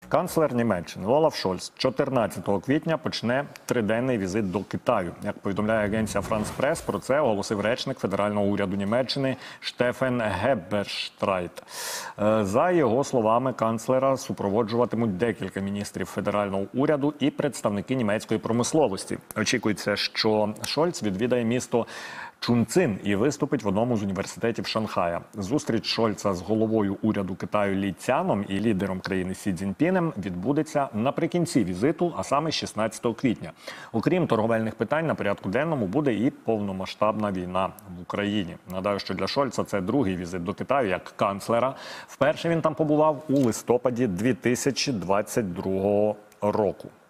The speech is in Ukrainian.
Канцлер Німеччини Олаф Шольц 14 квітня почне триденний візит до Китаю. Як повідомляє агенція Франс Прес, про це оголосив речник федерального уряду Німеччини Штефен Геберштрайт. За його словами, канцлера супроводжуватимуть декілька міністрів федерального уряду і представники німецької промисловості. Очікується, що Шольц відвідає місто Чунцин і виступить в одному з університетів Шанхая. Зустріч Шольца з головою уряду Китаю Лі Цяном і лідером країни Сі Цзіньпінем відбудеться наприкінці візиту, а саме 16 квітня. Окрім торговельних питань, на порядку денному буде і повномасштабна війна в Україні. Нагадаю, що для Шольца це другий візит до Китаю як канцлера. Вперше він там побував у листопаді 2022 року.